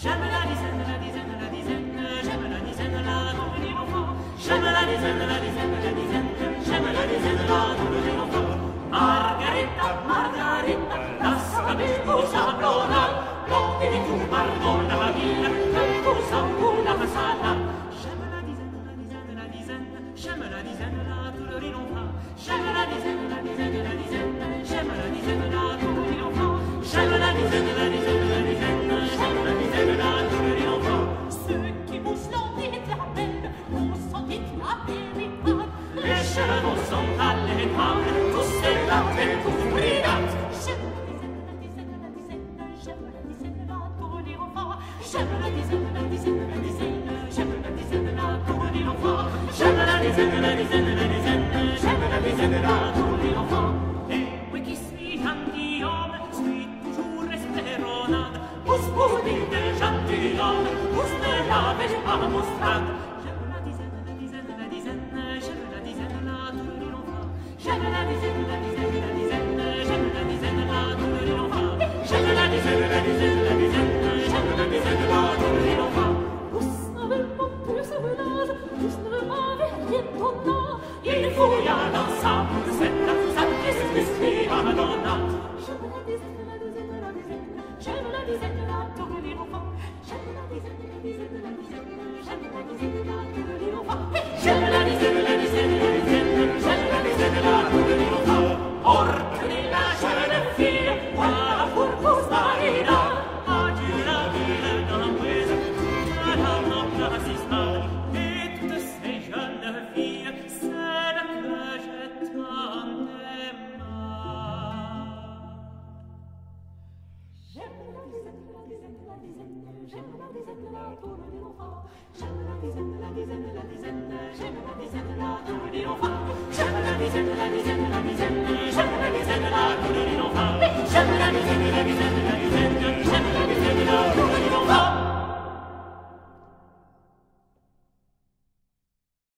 Margarita, Margarita, lasciami scusa pronare, lo devi tu pardona la mia, che cosa una passata. Scemela disenna, tu lo rinova, scemela disenna, scemela disenna, tu lo rinova, scemela disenna, scemela disenna, tu lo rinova. Ceux qui bougent l'envie de la peine, on s'en dit la vérité. Les chevaux sont allégrés, tous ces lattes et tous brillants. Scemela disenna, scemela disenna, tu lo rinova, scemela disenna, scemela disenna, tu lo rinova, scemela disenna, scemela disenna, tu lo rinova. Et oui qui suis gentilhomme, suis toujours espéronnade, vous vous dites gentilhomme, vous ne l'avez pas montré. Scemela disenna, scemela disenna, tu lo rinova, scemela disenna, scemela disenna, tu lo rinova, scemela disenna, scemela disenna, tu lo rinova. Vous n'avez pas pu se ménage, vous ne m'avez rien donné. Il faut y aller dans sa poussette, sa petite fille à Madonna. Scemela disenna, scemela disenna, tu lo rinova, scemela disenna, scemela disenna, tu lo rinova, scemela disenna, scemela disenna, tu lo rinova. Ordine la jeune fille, voilà pour vous marina. Adieu la ville d'Amouise, madame notre assistante, et toutes ces jeunes filles, celles que j'ai tant aimées. Scemela disenna, scemela disenna, tu lo rinova, scemela disenna, scemela disenna, tu lo rinova, scemela disenna,